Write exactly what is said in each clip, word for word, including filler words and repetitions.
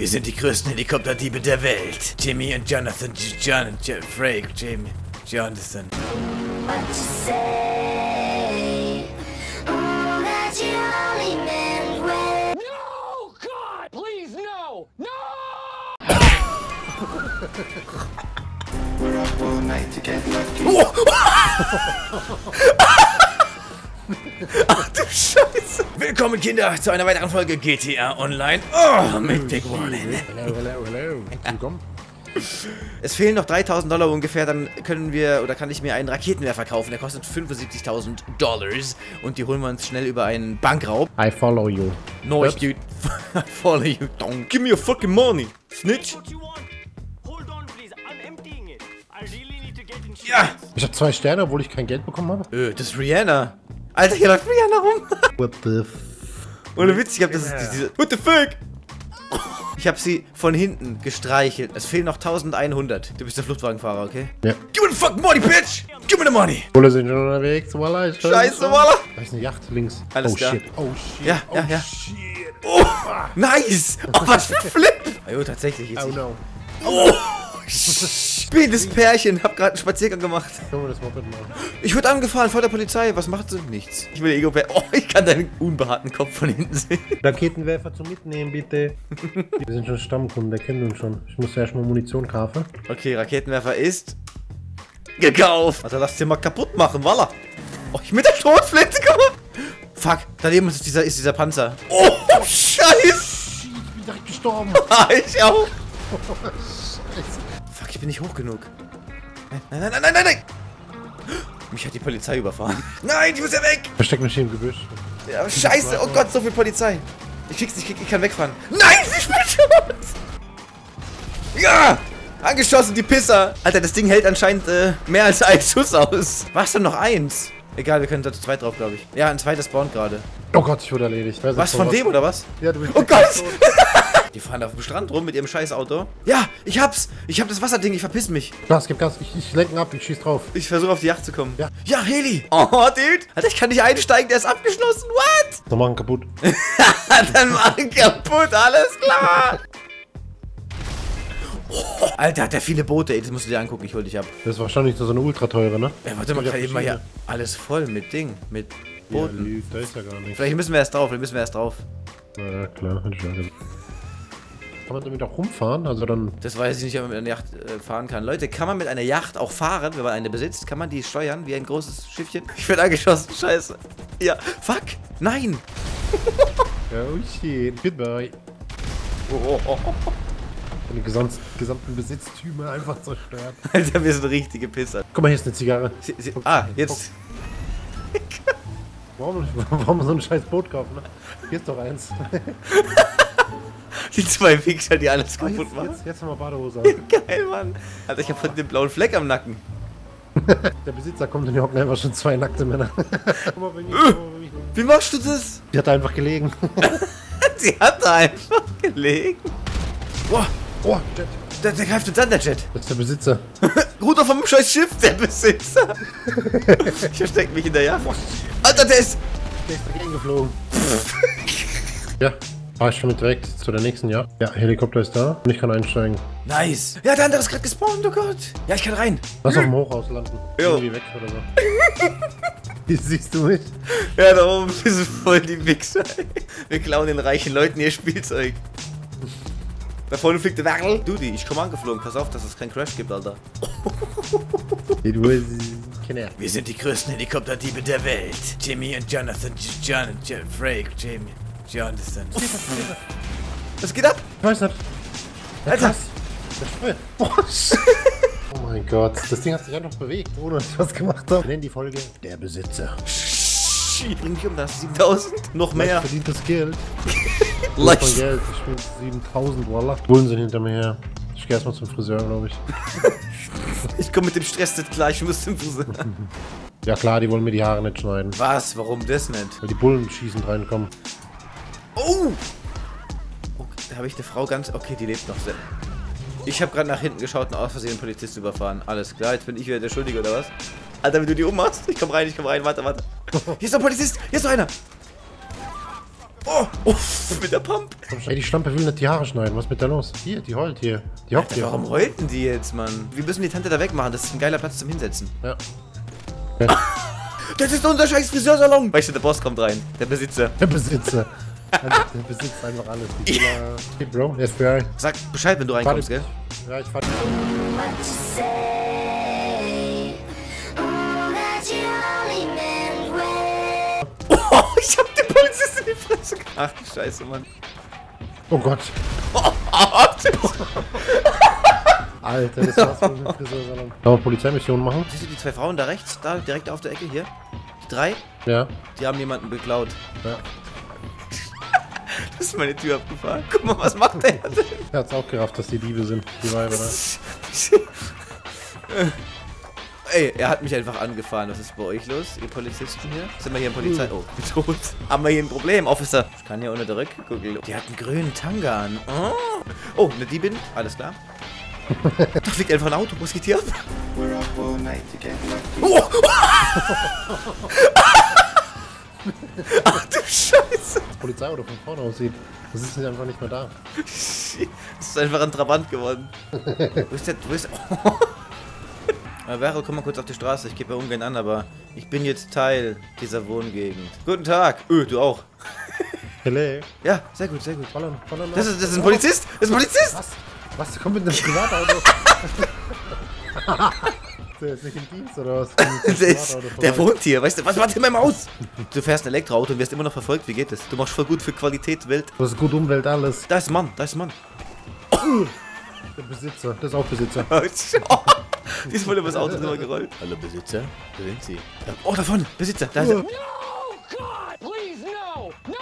Wir sind die größten Helikopterdiebe der Welt. Jimmy und Jonathan, John und Je Frank, Jimmy, Jonathan. What you say? Oh, that you only meant when. No, God, please, no, no! We're up all night to get lucky. Oh. Ach du Scheiße. Willkommen Kinder zu einer weiteren Folge G T A Online. Oh, mit Big Warning. Hello, hello, hello. Willkommen. Es fehlen noch dreitausend Dollar ungefähr, dann können wir, oder kann ich mir einen Raketenwerfer kaufen. Der kostet fünfundsiebzigtausend Dollars. Und die holen wir uns schnell über einen Bankraub. I follow you. No, Oops. dude. I follow you. Don't give me your fucking money. Snitch. What you want? Hold on, please. I'm emptying it. I really need to get insurance. Ja. Ich habe zwei Sterne, obwohl ich kein Geld bekommen habe. Öh, das ist Rihanna. Alter, hier läuft Rihanna rum. What the f... Ohne Witz, ich hab das, das diese... What the fuck? Ich hab sie von hinten gestreichelt. Es fehlen noch elfhundert. Du bist der Fluchtwagenfahrer, okay? Ja. Give me the fucking money, bitch! Give me the money! Wolle sind schon unterwegs, Walla. Ich Scheiße, Walla! Da ist eine Yacht links. Alles oh, klar. Shit. Oh shit. Ja, oh ja, ja. shit. Oh, nice! Oh, was für ein Flip! Ajo, tatsächlich. Jetzt Oh no. oh, spielendes Pärchen. Hab gerade einen Spaziergang gemacht. Können wir das Moped machen? Ich wurde angefahren vor der Polizei. Was macht sie? Nichts. Ich will Ego. Oh, ich kann deinen unbehaarten Kopf von hinten sehen. Raketenwerfer zum Mitnehmen, bitte. Wir sind schon Stammkunden, der kennt uns schon. Ich muss erstmal Munition kaufen. Okay, Raketenwerfer ist gekauft. Also lass den mal kaputt machen, Walla. Oh, ich mit der Schrotflinte komme. Fuck, daneben ist dieser, ist dieser Panzer. Oh, Scheiße. Ich bin direkt gestorben. Ich auch. Oh, Scheiße. Fuck, ich bin nicht hoch genug. Nein, nein, nein, nein, nein, nein. Mich hat die Polizei überfahren. Nein, ich muss ja weg. Versteck mich hier im Gebüsch. Ja, scheiße, oh Gott, so viel Polizei. Ich krieg's nicht, ich kann wegfahren. Nein, ich bin tot. Ja, angeschossen, die Pisser. Alter, das Ding hält anscheinend äh, mehr als einen Schuss aus. Was denn noch eins? Egal, wir können da zu zweit drauf, glaube ich. Ja, ein zweites spawnt gerade. Oh Gott, ich wurde erledigt. Wer ist Was, das von was? dem oder was? Ja, du bist Oh Gott! Die fahren auf dem Strand rum mit ihrem scheiß Auto. Ja, ich hab's. Ich hab das Wasserding, ich verpiss mich. Gas, gib Gas. Ich, ich lenke ihn ab, ich schieß drauf. Ich versuche auf die Yacht zu kommen. Ja. Ja, Heli. Oh, Dude. Alter, ich kann nicht einsteigen, der ist abgeschlossen. What? Dann machen kaputt. Dann mach ich kaputt, alles klar. Oh, Alter, hat der viele Boote. Ey, das musst du dir angucken, ich hol dich ab. Das ist wahrscheinlich so eine ultra teure, ne? Ja, warte mal, Ja, kann eben mal hier verschiedene. alles voll mit Ding, mit Ja, Booten. lief, da ist ja gar nichts. Vielleicht müssen wir erst drauf, vielleicht müssen wir erst drauf. Na ja, klar, hätte ich ja gesagt. Kann man damit auch rumfahren? Also dann. Das weiß ich nicht, ob man mit einer Yacht äh, fahren kann. Leute, kann man mit einer Yacht auch fahren, wenn man eine besitzt? Kann man die steuern wie ein großes Schiffchen? Ich werde angeschossen, scheiße. Ja, fuck, nein. Oh shit, goodbye. Oh, oh, oh. Den gesamt, gesamten Besitztümer einfach zerstört. Alter, wir sind richtige Pisser. Guck mal, hier ist eine Zigarre. Sie, sie, ah, jetzt. Warum, warum so ein scheiß Boot kaufen, ne? Hier ist doch eins. Die zwei Wichser, die alles Oh, kaputt jetzt, machen. jetzt, jetzt haben wir Badehose an. Geil, Mann. Alter, ich hab von dem blauen Fleck am Nacken. Der Besitzer kommt und hier hocken einfach schon zwei nackte Männer. Guck mal, wenn ich, guck mal, wenn ich, Wie machst du das? die hat da einfach gelegen. Sie hat da einfach gelegen. Boah, Oh, Jet. der, der greift uns an, der Jet. Das ist der Besitzer. Ruder vom scheiß Schiff, der Besitzer. Ich versteck mich in der Yacht. Alter, der ist... Der ist dagegen geflogen. Ja, fahr ich schon mit direkt zu der nächsten, ja. Ja, Helikopter ist da und ich kann einsteigen. Nice. Ja, der andere ist gerade gespawnt, oh Gott. Ja, ich kann rein. Lass auf dem Hochhaus landen. Jo. Irgendwie weg oder so. Wie siehst du mich? Ja, da oben sind voll die Wichser. Wir klauen den reichen Leuten ihr Spielzeug. Da vorne fliegt der Wagel. Dudi, ich komme angeflogen. Pass auf, dass es keinen Crash gibt, Alter. Du bist... Keine Ahnung. Wir sind die größten Helikopterdiebe der Welt. Jimmy und Jonathan, John und Je Frank, Jimmy, Jonathan. Was geht ab? Ich weiß nicht. Ja, Alter. krass. Der Sprint. Boah, shit. Oh mein Gott, das Ding hat sich einfach bewegt, ohne dass ich was gemacht habe. Wir nennen die Folge Der Besitzer. Bring mich um das. siebentausend? Noch mehr. Verdientes Geld. Leicht. Von Geld. Ich spiele siebentausend, Wallah. Bullen sind hinter mir her. Ich geh erstmal zum Friseur, glaube ich. Ich komme mit dem Stress nicht klar. Ich muss zum Friseur. Ja klar, die wollen mir die Haare nicht schneiden. Was? Warum das nicht? Weil die Bullen schießend reinkommen. Oh! Okay, da habe ich eine Frau ganz... Okay, die lebt noch sehr. Ich habe gerade nach hinten geschaut und aus Versehen einen Polizist überfahren. Alles klar, jetzt bin ich wieder der Schuldige, oder was? Alter, wenn du die ummachst. Ich komm rein, ich komm rein. Warte, warte. Hier ist noch ein Polizist. Hier ist noch einer. Oh, oh, mit der Pump. Ey, die Schlampe will nicht die Haare schneiden. Was ist mit der los? Hier, die heult hier. Die hockt hier. Warum heulten die jetzt, Mann? Wir müssen die Tante da wegmachen. Das ist ein geiler Platz zum Hinsetzen. Ja. Das ist unser scheiß Friseursalon. Weißt du, der Boss kommt rein. Der Besitzer. Der Besitzer. Der besitzt einfach alles. Die Villa. Hey, Bro, F B I. Sag Bescheid, wenn du reinkommst, gell? Ja, ich fahr. What you say? Oh, that you only meant well. Oh, ich hab den Polizist in die Fresse ge- Ach du Scheiße, Mann. Oh Gott. Oh, oh, Alter, das war's von dem Friseursalon. Kann man Polizeimission machen? Siehst du die zwei Frauen da rechts? Da, direkt auf der Ecke, hier? Die drei? Ja. Die haben jemanden beklaut. Ja. Das ist meine Tür abgefahren. Guck mal, was macht der denn? Er hat's auch gerafft, dass die Diebe sind. Die Weiber da. Ey, er hat mich einfach angefahren. Was ist bei euch los, ihr Polizisten hier? Sind wir hier im Polizei... Oh, ich bin tot. Haben wir hier ein Problem, Officer? Ich kann hier ohne der Rück gucken. Die hat einen grünen Tanga an. Oh, oh, eine Diebin. Alles klar. Da fliegt einfach ein Auto. Was geht hier ab? We're up all night to get lucky. Oh. Ach du Scheiße. Das Polizeiauto von vorne aussieht. Das ist einfach nicht mehr da. Das ist einfach ein Trabant geworden. Wo ist der... Wo ist der... Oh. Vero, komm mal kurz auf die Straße. Ich gebe ja ungern an, aber ich bin jetzt Teil dieser Wohngegend. Guten Tag. Öh, du auch. Hello. Ja, sehr gut, sehr gut. Ballern, ballern, Das ist, das ist ein Polizist. Das ist ein Polizist. Was? Was? Kommt mit einem Privatauto? Ist der jetzt nicht im Dienst oder was? Der, ist, der wohnt hier. Weißt du, was macht in meinem Haus? Du fährst ein Elektroauto und wirst immer noch verfolgt. Wie geht das? Du machst voll gut für Qualität, Welt. Das ist gut Umwelt, alles. Da ist ein Mann, da ist ein Mann. Der Besitzer, das ist auch Besitzer. Die ist voll über das Auto drüber gerollt. Hallo Besitzer, wo sind Sie? Oh, da vorne, Besitzer, da ist er. No, God, please, no, no!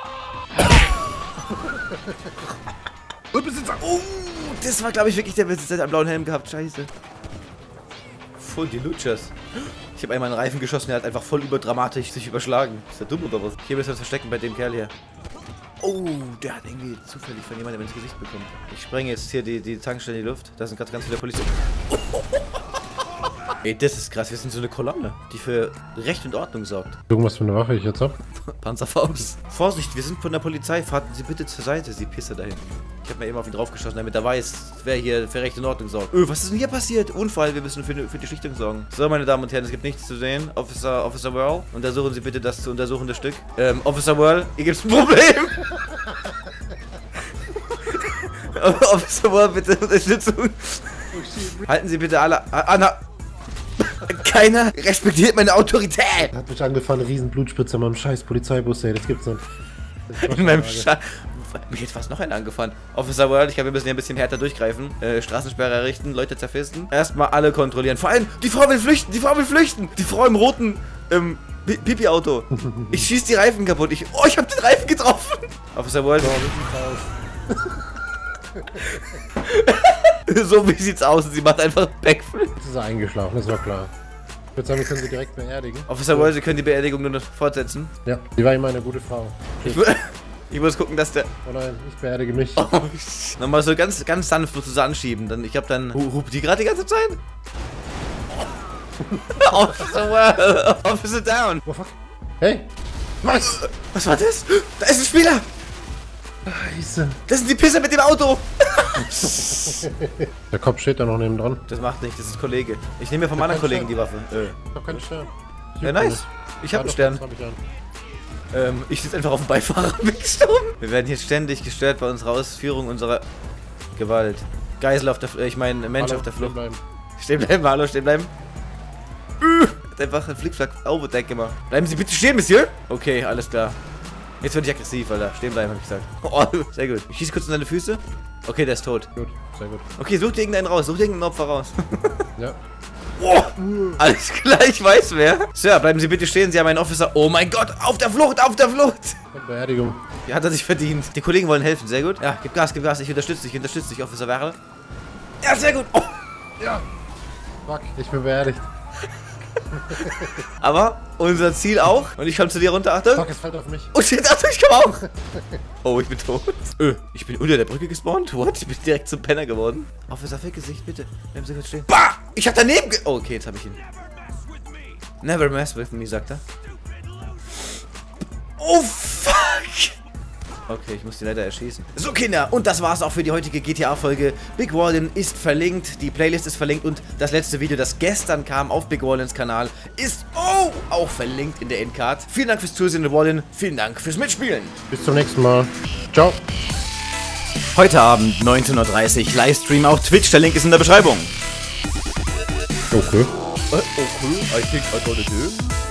Und Besitzer, oh, das war glaube ich wirklich der Besitzer, der hat einen blauen Helm gehabt, scheiße. Voll die Lutschers. Ich habe einmal einen Reifen geschossen, der hat einfach voll überdramatisch sich überschlagen. Ist der dumm oder was? Hier müssen wir uns verstecken bei dem Kerl hier. Oh, der hat irgendwie zufällig von jemandem ins Gesicht bekommen. Ich sprenge jetzt hier die, die Tankstelle in die Luft. Da sind ganz, ganz viele Polizisten. Ey, das ist krass. Wir sind so eine Kolonne, die für Recht und Ordnung sorgt. Irgendwas für eine Waffe ich jetzt hab. Panzerfaust. Vorsicht, wir sind von der Polizei. Fahrten Sie bitte zur Seite, Sie Pisse dahin. Ich habe mir eben auf ihn draufgeschossen, damit er weiß, wer hier für Recht und Ordnung sorgt. Öh, was ist denn hier passiert? Unfall, wir müssen für, für die Schlichtung sorgen. So, meine Damen und Herren, es gibt nichts zu sehen. Officer, Officer Whirl, untersuchen Sie bitte das zu untersuchende Stück. Ähm, Officer Whirl, hier gibt's ein Problem. Officer Whirl, bitte Unterstützung. Halten Sie bitte alle... Anna... Keiner respektiert meine Autorität. Er hat mich angefahren, eine riesen Blutspritze in meinem scheiß Polizeibus, ey. Das gibt's nicht. Das ist In meinem Scha... Mich hätte fast noch einer angefahren. Officer World, ich glaube, wir müssen hier ein bisschen härter durchgreifen. Äh, Straßensperre errichten, Leute zerfisten. Erstmal alle kontrollieren. Vor allem, die Frau will flüchten, die Frau will flüchten. Die Frau im roten, ähm, Pipi-Auto. Ich schieß die Reifen kaputt. Ich, oh, ich hab den Reifen getroffen. Officer World. So wie sieht's aus? Sie macht einfach Backflip. Das ist eingeschlafen, das war klar. Ich würde sagen, wir können sie direkt beerdigen. Officer World, Sie können die Beerdigung nur noch fortsetzen. Ja, die war immer eine gute Frau. Ich, mu- ich muss gucken, dass der... Oh nein, ich beerdige mich. Oh, nochmal so ganz, ganz sanft musst du so anschieben. Dann, ich hab dann... Hu- Hupt die gerade die ganze Zeit? Officer World, Officer down. Oh fuck. Hey! Was? Was war das? Da ist ein Spieler! Scheiße. Das sind die Pisser mit dem Auto! Der Kopf steht da noch neben dran. Das macht nichts, das ist ein Kollege. Ich nehme mir vom anderen Kollegen die Waffe. Äh. Ich hab keinen Stern. Ja, nice. Ich hab einen Stern. Hab ich einen. Ähm, ich sitze einfach auf dem Beifahrer weggestorben. Wir werden hier ständig gestört bei unserer Ausführung unserer Gewalt. Geisel auf der Flucht, ich meine Mensch Hallo, auf der Flucht. stehen bleiben. Stehen bleiben, hallo, stehen bleiben. Äh, hat einfach einen Flickflack Overdeck gemacht. Bleiben Sie bitte stehen, Monsieur. Okay, alles klar. Jetzt werde ich aggressiv, Alter. Stehen bleiben, hab ich gesagt. Oh, sehr gut. Ich schieße kurz in seine Füße. Okay, der ist tot. Gut, sehr gut. Okay, such dir irgendeinen raus. Such dir irgendein Opfer raus. Ja. Oh, alles klar, ich weiß wer. Sir, bleiben Sie bitte stehen. Sie haben einen Officer. Oh mein Gott, auf der Flucht, auf der Flucht. Beerdigung. Ja, hat er sich verdient. Die Kollegen wollen helfen, sehr gut. Ja, gib Gas, gib Gas. Ich unterstütze dich, ich unterstütze dich, Officer Werl. Ja, sehr gut. Oh. Ja. Fuck, ich bin beerdigt. Aber unser Ziel auch. Und ich komme zu dir runter, Achtung. Fuck, es fällt auf mich. Oh shit, Achtung, ich komme auch. Oh, ich bin tot. Öh, ich bin unter der Brücke gespawnt. What? Ich bin direkt zum Penner geworden. Officer Fickgesicht, bitte. Bleiben Sie kurz stehen. Bah! Ich hab daneben ge... Oh, okay, jetzt hab ich ihn. Never mess with me, sagt er. Oh, fuck! Okay, ich muss die leider erschießen. So, Kinder, und das war's auch für die heutige G T A-Folge. Big Wallin ist verlinkt, die Playlist ist verlinkt und das letzte Video, das gestern kam auf Big Wallins Kanal, ist oh, auch verlinkt in der Endcard. Vielen Dank fürs Zusehen, Wallin. Vielen Dank fürs Mitspielen. Bis zum nächsten Mal. Ciao. Heute Abend, neunzehn Uhr dreißig, Livestream auf Twitch. Der Link ist in der Beschreibung. Okay. Uh, okay, I think I got it.